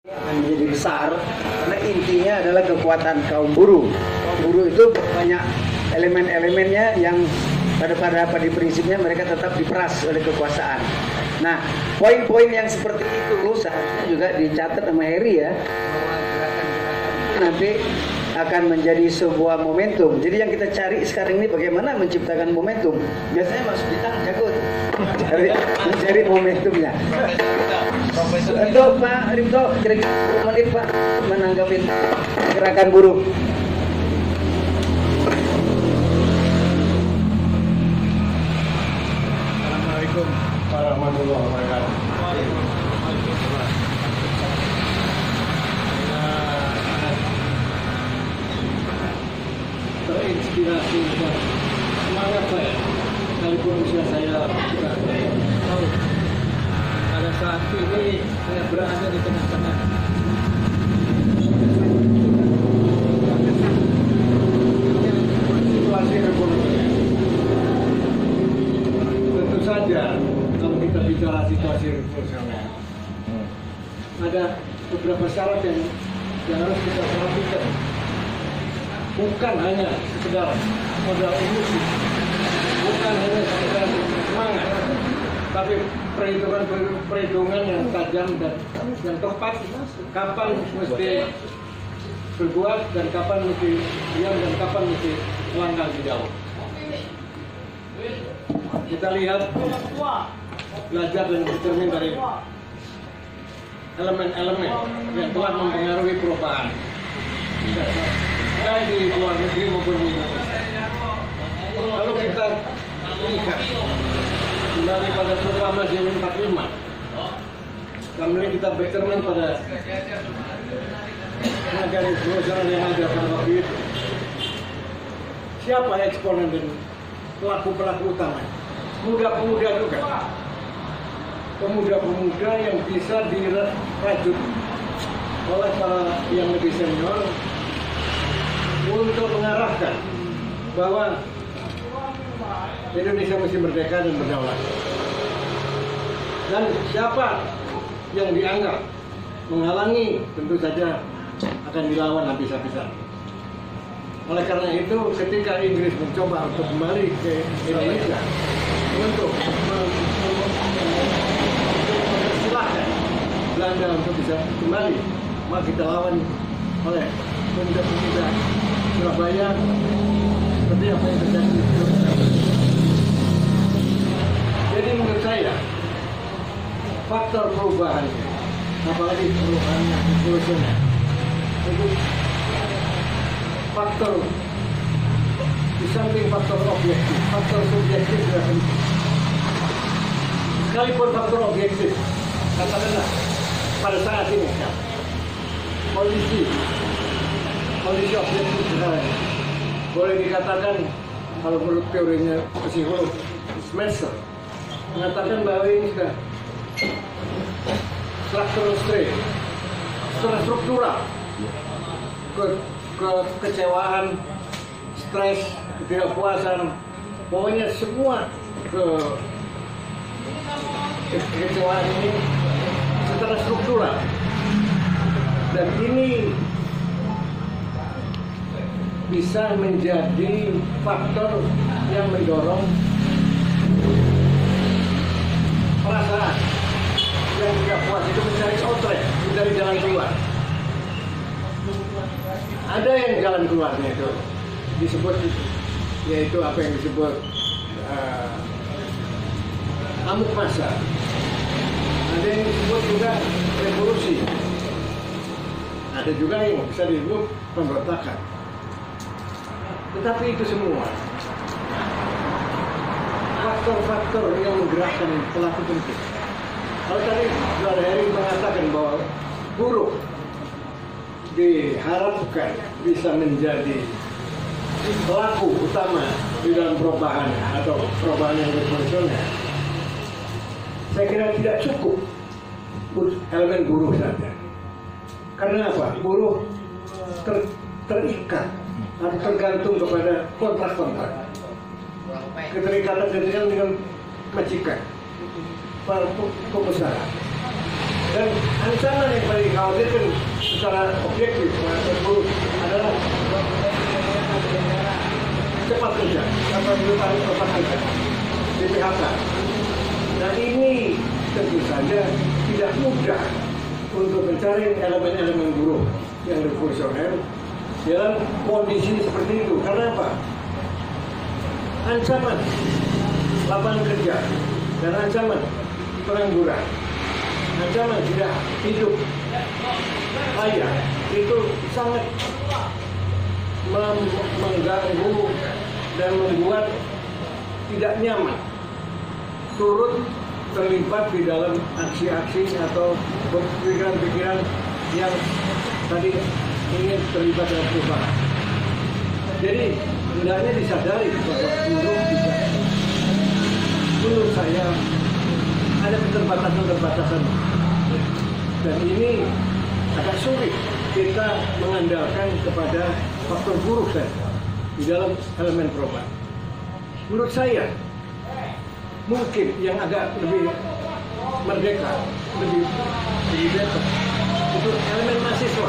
akan menjadi besar karena intinya adalah kekuatan kaum buruh. Kaum buruh itu banyak elemen-elemennya yang pada prinsipnya mereka tetap diperas oleh kekuasaan. Nah, poin-poin yang seperti itu seharusnya juga dicatat sama Heri ya, bahwa gerakan-gerakan nanti akan menjadi sebuah momentum. Jadi yang kita cari sekarang ini bagaimana menciptakan momentum. Biasanya Mas Bintang jago mencari momentumnya. Untuk Pak Ripto, kira-kira menit Pak menanggapi gerakan buruh. Assalamualaikum warahmatullahi wabarakatuh. Terinspirasi dan semangat saya sekalipun usia saya sudah tahun. Pada saat ini saya berada di tengah-tengah situasi ekonomi. Tentu saja kalau kita bicara situasi revolusioner, ada beberapa syarat yang harus kita perhatikan. Bukan hanya sekedar modal emosi, bukan hanya sekedar semangat, tapi perhitungan yang tajam dan yang tepat. Kapan mesti berbuat dan kapan mesti diam dan kapan mesti melangkah lebih jauh. Kita lihat, belajar dan bercermin dari elemen-elemen yang telah mempengaruhi perubahan baik di luar negeri maupun di Indonesia. Kalau kita lihat kembali pada proklamasi 45, kemudian kita bercermin pada negara revolusioner yang ada pada waktu itu. Siapa eksponen dan pelaku-pelaku utama? Pemuda-pemuda juga. Pemuda-pemuda yang bisa dirajut oleh para yang lebih senior untuk mengarahkan bahwa Indonesia mesti merdeka dan berdaulat. Dan siapa yang dianggap menghalangi tentu saja akan dilawan habis-habisan. Oleh karena itu, ketika Inggris mencoba untuk kembali ke Indonesia untuk mempersilahkan Belanda untuk bisa kembali, maka kita lawan oleh pemuda-pemuda Surabaya seperti apa yang terjadi. Jadi menurut saya faktor perubahan, apalagi perubahan yang revolusioner, itu faktor di samping faktor objektif, faktor subjektif juga penting. Sekalipun faktor objektif, katakanlah pada saat ini kondisi objektif sekarang boleh dikatakan, kalau menurut teorinya psikolog Schmerzer mengatakan bahwa ini sudah secara struktural, kekecewaan, stres, ketidakpuasan, pokoknya semua kekecewaan ini secara struktural, dan ini bisa menjadi faktor yang mendorong perasaan yang tidak puas itu mencari outlet, mencari jalan keluar. Ada yang jalan keluarnya itu disebut, yaitu apa yang disebut amuk massa. Ada yang disebut juga revolusi. Ada juga yang bisa disebut pemberontakan. Tetapi itu semua faktor-faktor yang menggerakkan pelaku penting. Kalau tadi Saudara Heri mengatakan bahwa buruh diharapkan bisa menjadi pelaku utama di dalam perubahan atau perubahan yang revolusioner, saya kira tidak cukup elemen buruh saja. Karena apa? Buruh terikat atau tergantung kepada kontrak-kontrak, keterikatan dengan majikan, para pengusaha. Dan ancaman yang paling dikhawatirkan secara objektif adalah cepat kerja atau harus cepat kerja di PHK. Dan ini tentu saja tidak mudah untuk mencari elemen-elemen buruk yang revolusioner dalam kondisi seperti itu. Karena apa? Ancaman lapangan kerja dan ancaman pengangguran, ancaman tidak hidup layak itu sangat mengganggu dan membuat tidak nyaman turut terlibat di dalam aksi-aksi atau pikiran-pikiran yang tadi ingin terlibat dalam perubahan. Jadi hendaknya disadari bahwa buruh juga, menurut saya ada keterbatasan-keterbatasan, dan ini agak sulit kita mengandalkan kepada faktor buruh saja di dalam elemen perubahan. Menurut saya mungkin yang agak lebih merdeka, lebih bebas itu elemen mahasiswa.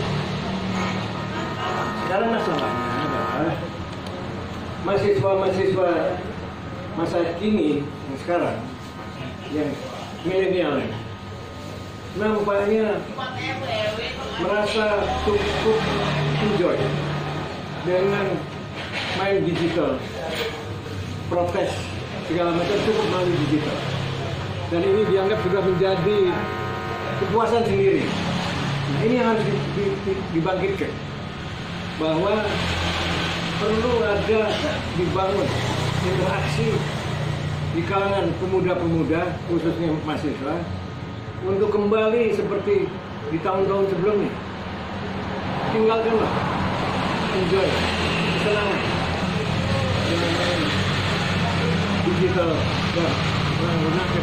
Sekarang masalahnya adalah mahasiswa masa kini yang sekarang, yang milenial ini, nampaknya merasa cukup enjoy dengan main digital, protes segala macam cukup melalui digital, dan ini dianggap sudah menjadi kepuasan sendiri. Nah, ini yang harus dibangkitkan, bahwa perlu ada dibangun interaksi di kalangan pemuda-pemuda, khususnya mahasiswa, untuk kembali seperti di tahun-tahun sebelumnya. Tinggalkanlah, enjoy, kesenangan dengan main digital dan menggunakan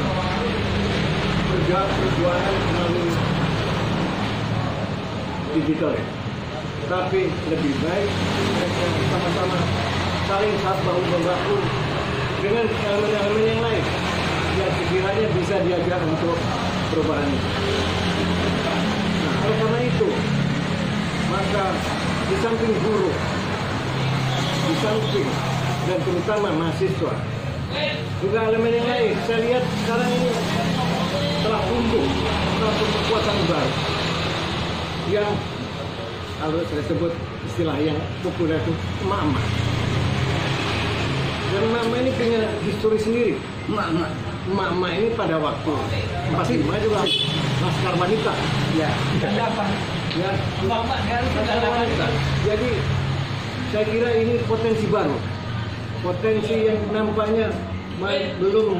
perjuangan melalui digital. Tapi lebih baik mereka sama-sama saling bahu-membahu dengan elemen-elemen yang lain yang sekiranya bisa diajak untuk perubahan ini. Nah, oleh karena itu, maka di samping buruh, di samping dan terutama mahasiswa, juga elemen yang lain, saya lihat sekarang ini telah tumbuh satu kekuatan baru yang kalau saya sebut istilah yang populer itu emak-emak. Dan emak-emak ini punya histori sendiri. Emak-emak ini pada waktu 45 juga laskar wanita. Ya, apa? Ya, emak-emak laskar wanita. Jadi saya kira ini potensi baru, potensi yang nampaknya belum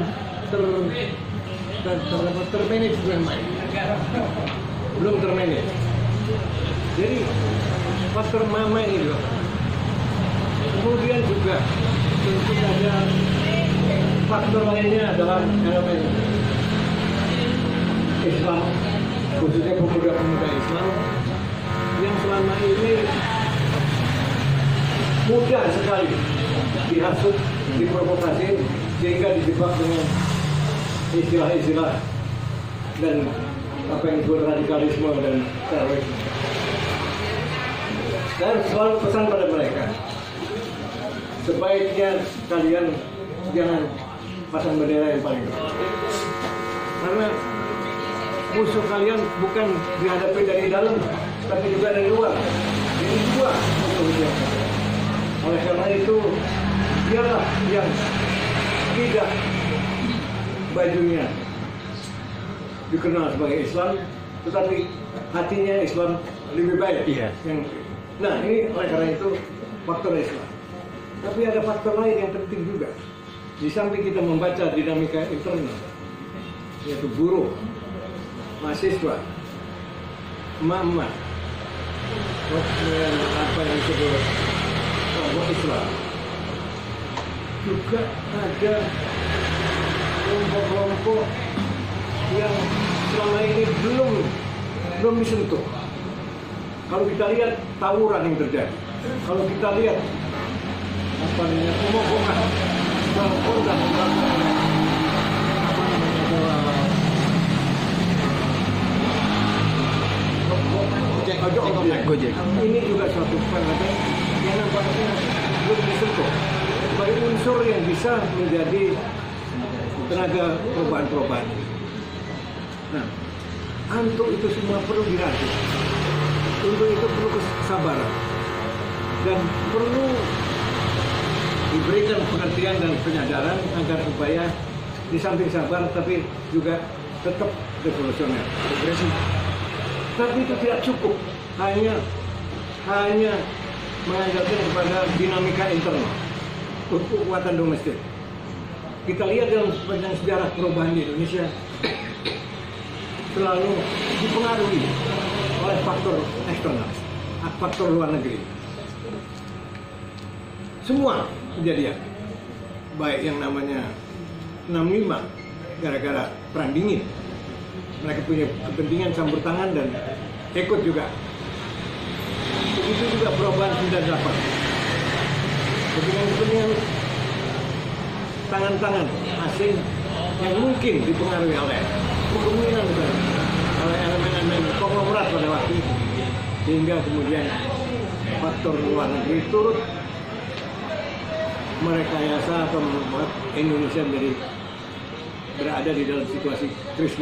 termanage dengan baik, belum termanage. Jadi faktor mama ini loh. Kemudian juga tentu saja faktor lainnya adalah elemen Islam, khususnya pemuda-pemuda Islam yang selama ini mudah sekali dihasut, diprovokasi, sehingga dijebak dengan istilah-istilah dan apa yang disebut radikalisme dan terorisme. Saya selalu pesan pada mereka, sebaiknya kalian jangan pasang bendera yang paling depan. Karena musuh kalian bukan dihadapi dari dalam, tapi juga dari luar. Jadi dua musuhnya. Oleh karena itu, dialah yang tidak bajunya dikenal sebagai Islam, tetapi hatinya Islam lebih baik. Iya. Nah, ini oleh karena itu faktor Islam. Tapi ada faktor lain yang penting juga. Di samping kita membaca dinamika internal, yaitu buruh, mahasiswa, emak-emak, apa yang disebut kelompok Islam, juga ada kelompok-kelompok yang selama ini belum disentuh. Kalau kita lihat tawuran yang terjadi, kalau kita lihat apa namanya pemogokan, Gojek. Ini juga suatu parameter yang nampaknya belum disentuh sebagai unsur yang bisa menjadi tenaga perubahan-perubahan. Nah, untuk itu semua perlu dirajut. Untuk itu perlu kesabaran dan perlu diberikan pengertian dan penyadaran agar supaya di samping sabar tapi juga tetap revolusioner. Tapi itu tidak cukup hanya mengandalkan kepada dinamika internal, kekuatan domestik. Kita lihat dalam sepanjang sejarah perubahan di Indonesia selalu dipengaruhi oleh faktor eksternal, faktor luar negeri. Semua kejadian, baik yang namanya 65 gara-gara perang dingin, mereka punya kepentingan campur tangan dan ikut juga. Begitu juga perubahan 98, kepentingan tangan-tangan asing yang mungkin dipengaruhi oleh kepemimpinan oleh elemen-elemen konglomerat pada waktu itu, sehingga kemudian faktor luar negeri turut merekayasa atau membuat Indonesia menjadi berada di dalam situasi krisis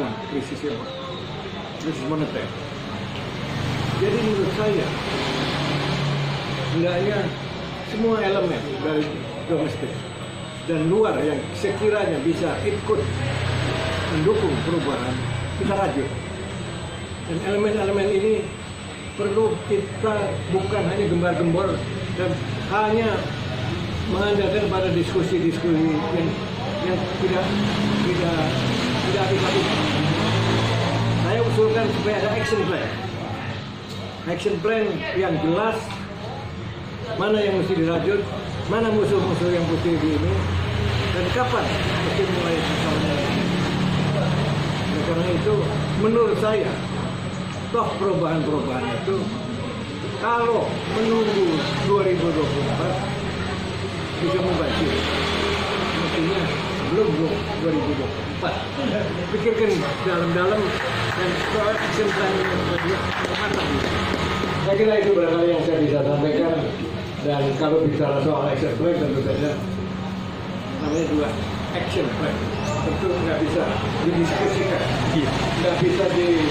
moneter. Jadi menurut saya hendaknya semua elemen dari domestik dan luar yang sekiranya bisa ikut mendukung perubahan kita rajut. Dan elemen-elemen ini perlu kita bukan hanya gembar-gembor dan hanya mengandalkan pada diskusi-diskusi yang tidak aplikatif. Saya usulkan supaya ada action plan yang jelas, mana yang mesti dirajut, mana musuh-musuh yang mesti ini, dan kapan mesti mulai masalahnya. Karena itu menurut saya toh perubahan-perubahan itu kalau menunggu 2024 bisa membantu, mestinya sebelum 2024 pikirkan dalam-dalam dan soal action plan yang matang. Saya kira itu barangkali yang saya bisa sampaikan. Dan kalau bicara soal action plan tentu saja namanya juga action plan, tentu nggak bisa didiskusikan, nggak bisa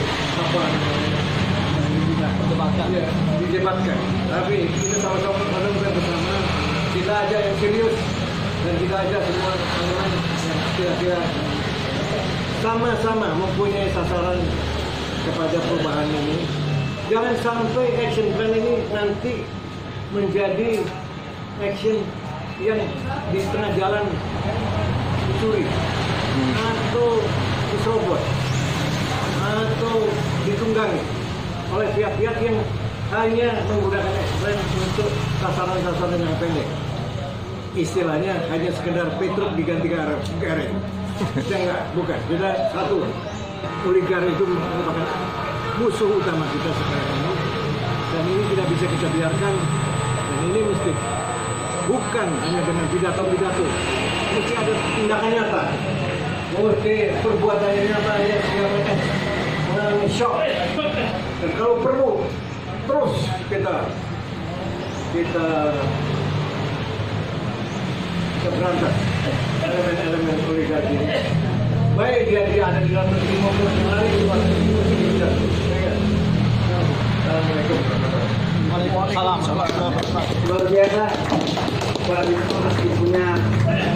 didebatkan. Tapi kita sama-sama menemukan bersama, kita aja yang serius dan kita aja semua teman-teman yang kira-kira sama-sama mempunyai sasaran kepada perubahan ini. Jangan sampai action plan ini nanti menjadi action yang di tengah jalan dicuri atau diserobot atau ditunggangi oleh pihak-pihak yang hanya menggunakan action plan untuk sasaran-sasaran yang pendek. Istilahnya hanya sekedar Petruk diganti Gareng. Bukan. Kita satu, oligarki itu merupakan musuh utama kita sekarang ini, dan ini tidak bisa kita biarkan. Dan ini mesti bukan hanya dengan pidato-pidato, mesti ada tindakan nyata. Mesti perbuatan nyata yang mengalami shock. Dan kalau perlu terus kita berantas elemen-elemen oligarki ini. Baik dia ada di dalam negeri maupun yang lain di luar negeri. Assalamualaikum. Waalaikumsalam. Luar biasa. Para itu mesti punya